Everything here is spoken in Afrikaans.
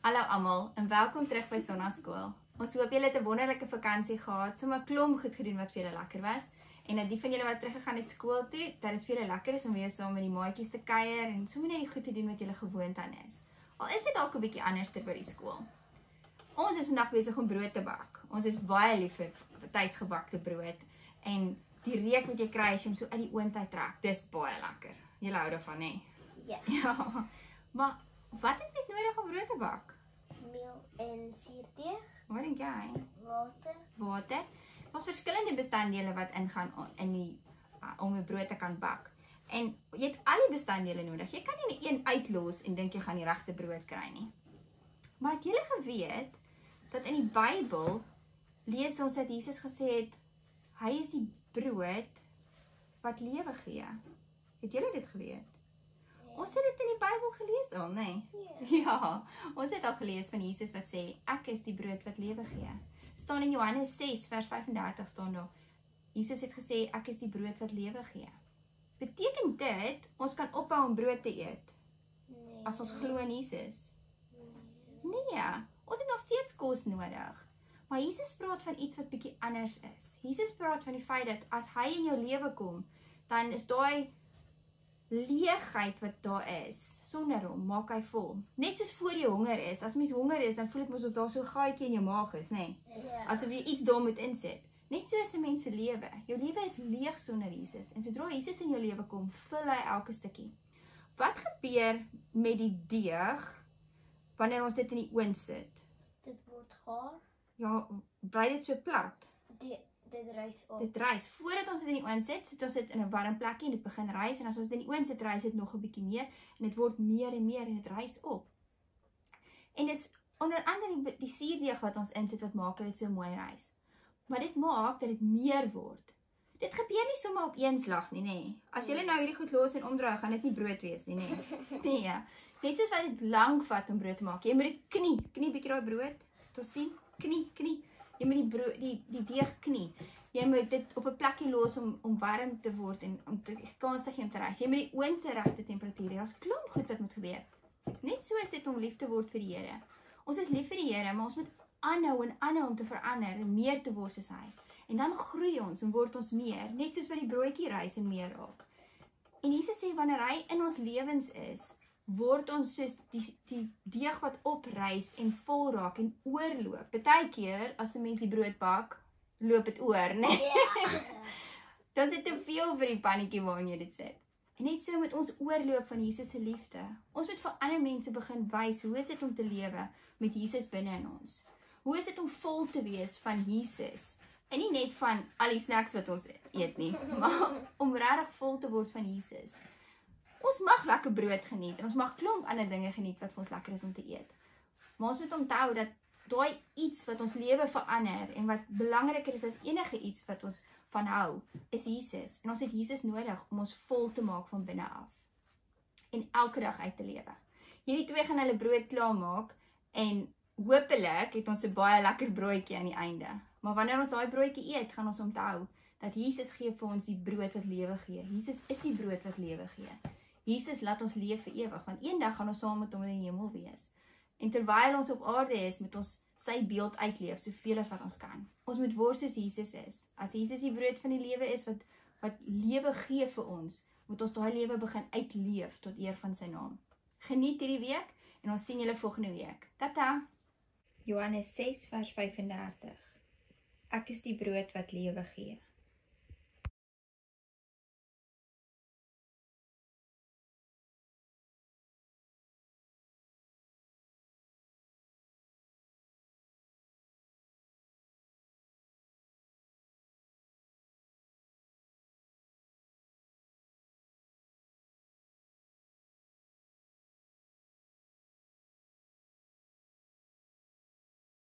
Hallo almal en welkom terug by Sondagskool. Ons hoop julle het 'n wonderlike vakansie gehad, sommer 'n klomp goed gedoen wat vir julle lekker was. En dat die van julle wat teruggegaan het skool toe, dat dit vir julle lekker is om weer saam met die maatjies te kuier en sommer net die goed te doen wat julle gewoond aan is. Al is dit dalk 'n bietjie anders ter by die skool. Ons is vandag besig om brood te bak. Ons is baie lief vir tuisgebakte brood en die reuk wat jy kry as jy hom so uit die oond uittrek, dis baie lekker. Julle hou daarvan, hè? Ja. Ja. Maar wat het mens nodig om brood te bak? Meel en suurdeeg, Wat dink jy? water, Water. Daar's verskillende bestanddele wat ingaan om 'n brood te kan bak. En jy het al die bestanddele nodig. Jy kan nie net een uitlos en dink jy gaan die regte brood kry nie. Maar het julle geweet dat in die Bybel lees ons dat Jesus gesê het hy is die brood wat lewe gee. Het julle dit geweet? Ons het dit in die Bybel gelees al, nee? Ja, ons het al gelees van Jesus wat sê, ek is die brood wat lewe gee. Staan in Johannes 6 vers 35 staan daar, Jesus het gesê, ek is die brood wat lewe gee. Beteken dit, ons kan ophou om brood te eet, nee, as ons glo in Jesus? Nee, ons het nog steeds kos nodig. Maar Jesus praat van iets wat bietjie anders is. Jesus praat van die feit dat as hy in jou lewe kom, dan is daai leegheid wat daar is, sonder hom, maak hy vol. Net soos voor jy honger is, as mens honger is, dan voel dit mos of daar so 'n gaatjie in jou maag is, nee? Ja. Asof jy iets daar moet insit. Net so is 'n mens se lewe. Jou lewe is leeg sonder Jesus, en sodra Jesus in jou lewe kom, vul hy elke stukkie. Wat gebeur met die deeg, wanneer ons dit in die oond sit? Dit word gaar, Ja, bly dit so plat? dit rys op. Dit rys. Voordat ons dit in die oond sit, sit ons dit in 'n warm plekkie en dit begin rys, en as ons dit in die oond sit, rys dit nog 'n bietjie meer, en dit word meer en meer, en dit rys op. En dis onder andere die suurdeeg wat ons insit wat maak dat dit so mooi rys. Maar dit maak dat dit meer word. Dit gebeur nie sommer op een slag nie, nê. As jy nou hierdie goed los en omdraai, gaan dit nie brood wees nie, nê. Nee. Net soos wat dit lank vat om brood te maak. Jy moet dit knie bietjie daai brood. Tot sien, knie. Jy moet die deeg knie. Jy moet dit op 'n plekkie los om warm te word en om te kans te gee om te rys. Jy moet die oond te regte temperatuur. Daar's klomp goed wat moet gebeur. Net so is dit om lief te word vir die Here. Ons is lief vir die Here, maar ons moet aanhou om te verander en meer te word soos hy. En dan groei ons en word ons meer, net soos wat die broodjie rys en meer raak. En Jesus sê wanneer hy in ons lewens is, word ons soos die deeg wat oprys en vol raak en oorloop. Partykeer as 'n mens die brood bak, loop dit oor, né? Dan is dit te veel vir die pannetjie waarin jy dit sit. En net so met ons oorloop van Jesus se liefde. Ons moet vir ander mense begin wys hoe is dit om te lewe met Jesus binne in ons. Hoe is dit om vol te wees van Jesus? En nie net van al die snacks wat ons eet nie, maar om regtig vol te word van Jesus. Ons mag lekker brood geniet en ons mag klomp ander dinge geniet wat vir ons lekker is om te eet. Maar ons moet onthou dat daai iets wat ons lewe verander en wat belangriker is as enige iets wat ons van hou, is Jesus. En ons het Jesus nodig om ons vol te maak van binne af. En elke dag uit te lewe. Hierdie twee gaan hulle brood klaarmaak en hopelik het ons 'n baie lekker broodjie aan die einde. Maar wanneer ons daai broodjie eet, gaan ons onthou dat Jesus gee vir ons die brood wat lewe gee. Jesus is die brood wat lewe gee. Jesus laat ons leef vir ewig, want eendag gaan ons saam met hom in die hemel wees. En terwyl ons op aarde is, moet ons sy beeld uitleef, soveel as wat ons kan. Ons moet word soos Jesus is. As Jesus die brood van die lewe is, wat lewe gee vir ons, moet ons daai lewe begin uitleef tot eer van sy naam. Geniet hierdie week, en ons sien julle volgende week. Tata! Johannes 6 vers 35. Ek is die brood wat lewe gee.